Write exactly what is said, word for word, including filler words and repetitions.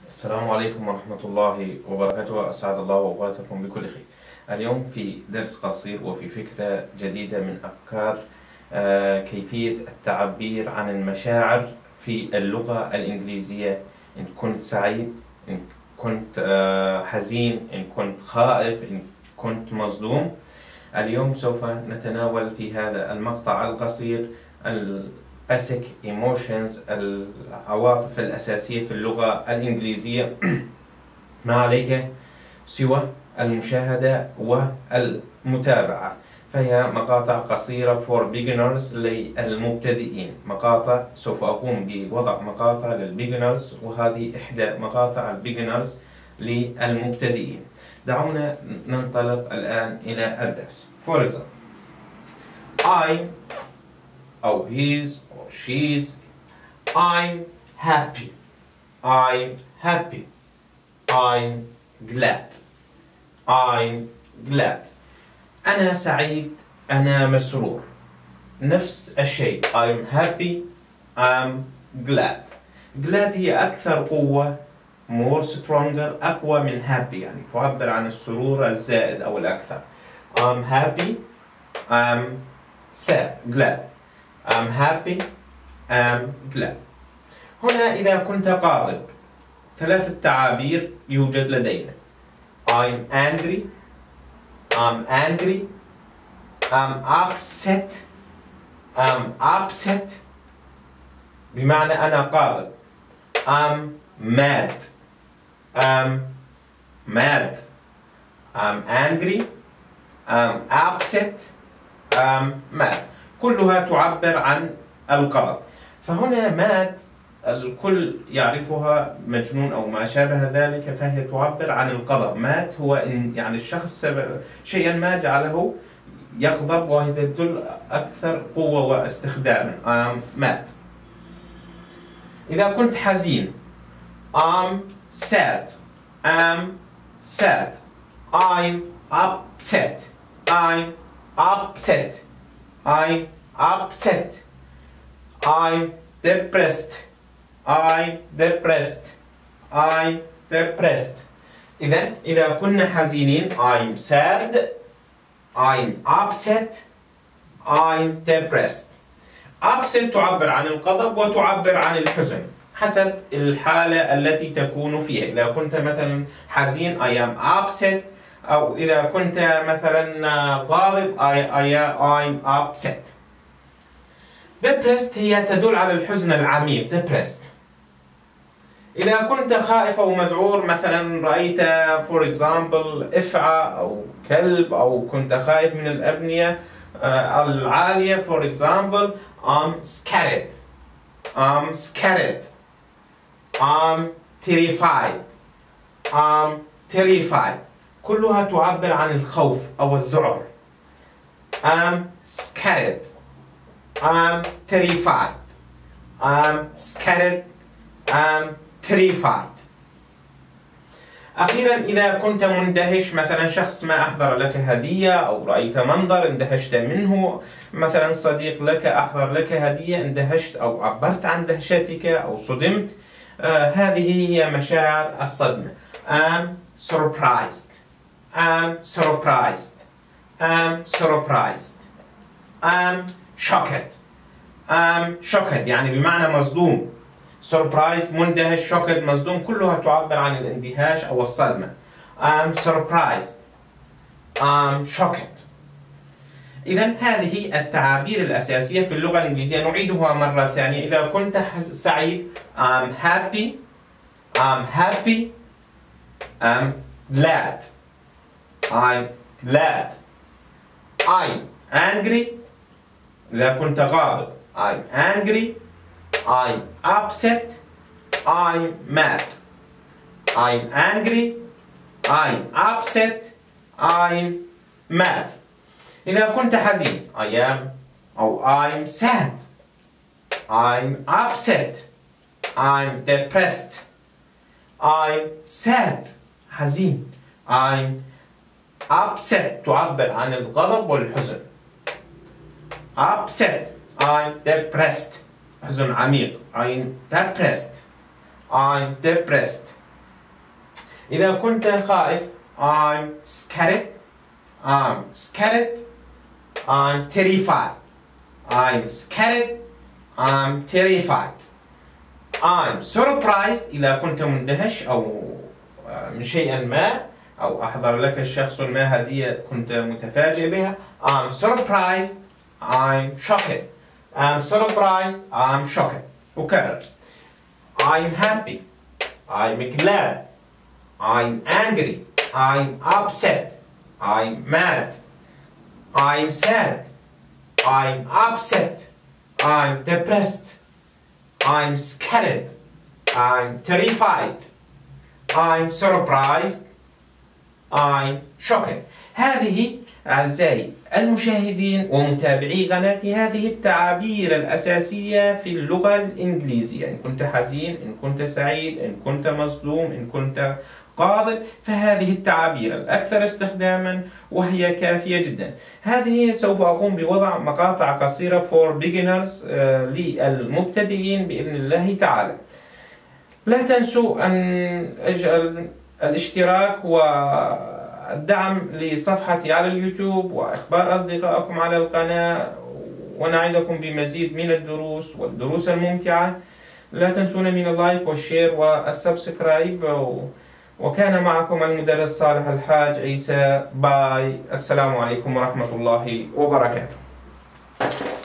السلام عليكم ورحمة الله وبركاته، أسعد الله أوقاتكم بكل خير. اليوم في درس قصير وفي فكرة جديدة من أفكار آه، كيفية التعبير عن المشاعر في اللغة الإنجليزية. إن كنت سعيد، إن كنت آه، حزين، إن كنت خائف، إن كنت مصدوم. اليوم سوف نتناول في هذا المقطع القصير basic emotions، العواطف الأساسية في اللغة الإنجليزية. ما عليك سوى المشاهدة والمتابعة، فهي مقاطع قصيرة for beginners للمبتدئين. مقاطع سوف أقوم بوضع مقاطع للبيجنرز، وهذه إحدى مقاطع البيجنرز للمبتدئين. دعونا ننطلق الآن إلى الدرس. For example, I أو he's or she's. I'm happy. I'm happy. I'm glad. I'm glad. أنا سعيد. أنا مسرور. نفس الشيء. I'm happy. I'm glad. glad هي أكثر قوة. more stronger، أقوى من happy، يعني تعبر عن السرور الزائد أو الأكثر. I'm happy. I'm sad. glad. I'm happy. I'm glad. هنا إذا كنت غاضب، ثلاثة تعابير يوجد لدينا. I'm angry. I'm angry. I'm upset. I'm upset بمعنى أنا غاضب. I'm mad. I'm mad. I'm angry. I'm upset. I'm mad. كلها تعبر عن الغضب. فهنا مات الكل يعرفها، مجنون أو ما شابه ذلك، فهي تعبر عن الغضب. مات هو إن يعني الشخص شيئا ما جعله يغضب، وهي تدل أكثر قوة واستخداما. مات. إذا كنت حزين، I'm sad. I'm sad. I'm upset. I'm upset. I'm upset. I'm depressed. I'm depressed. I'm depressed. إذن إذا كنا حزينين I'm sad. I'm upset. I'm depressed. upset تعبر عن الغضب وتعبر عن الحزن حسب الحالة التي تكون فيها. إذا كنت مثلا حزين I am upset، أو إذا كنت مثلا غاضب I, I, I'm upset. depressed هي تدل على الحزن العميق. depressed. إذا كنت خائف أو مذعور، مثلا رأيت for example إفعى أو كلب، أو كنت خائف من الأبنية العالية for example I'm scared. I'm scared. I'm terrified. I'm terrified. كلها تعبر عن الخوف أو الذعر. I'm scared. I'm terrified. I'm scared. I'm terrified. أخيرا إذا كنت مندهش، مثلا شخص ما أحضر لك هدية، أو رأيت منظر اندهشت منه، مثلا صديق لك أحضر لك هدية اندهشت أو عبرت عن دهشتك أو صدمت. آه هذه هي مشاعر الصدمة. I'm surprised. I'm surprised. I'm surprised. I'm shocked. I'm shocked يعني بمعنى مصدوم. surprised مندهش، shocked مصدوم، كلها تعبر عن الاندهاش أو الصدمة. I'm surprised. I'm shocked. إذن هذه التعابير الأساسية في اللغة الإنجليزية. نعيدها مرة ثانية. إذا كنت سعيد I'm happy. I'm happy. I'm glad. I'm glad. I'm angry. إذا كنت غاضب I'm angry. I'm upset. I'm mad. I'm angry. I'm upset. I'm mad. إذا كنت حزين I am أو I'm sad. I'm upset. I'm depressed. I'm sad. حزين. I'm upset تعبر عن الغضب والحزن. upset. I'm depressed. حزن عميق. I'm depressed. I'm depressed. إذا كنت خائف I'm scared. I'm scared. I'm terrified. I'm scared. I'm terrified. I'm surprised إذا كنت مندهش أو من شيء ما، أو أحضر لك الشخص ما هدية كنت متفاجئ بها. I'm surprised. I'm shocked. I'm surprised. I'm shocked. أكرر. I'm happy. I'm glad. I'm angry. I'm upset. I'm mad. I'm sad. I'm upset. I'm depressed. I'm scared. I'm terrified. I'm surprised. I'm shocked. هذه أعزائي المشاهدين ومتابعي قناتي هذه التعابير الأساسية في اللغة الإنجليزية. إن كنت حزين، إن كنت سعيد، إن كنت مصدوم، إن كنت غاضب، فهذه التعابير الأكثر استخداما وهي كافية جدا. هذه سوف أقوم بوضع مقاطع قصيرة for beginners للمبتدئين بإذن الله تعالى. لا تنسوا أن الاشتراك والدعم لصفحتي على اليوتيوب وإخبار أصدقائكم على القناة، ونعدكم بمزيد من الدروس والدروس الممتعة. لا تنسون من اللايك والشير والسبسكرايب. وكان معكم المدرس صالح الحاج عيسى. باي. السلام عليكم ورحمة الله وبركاته.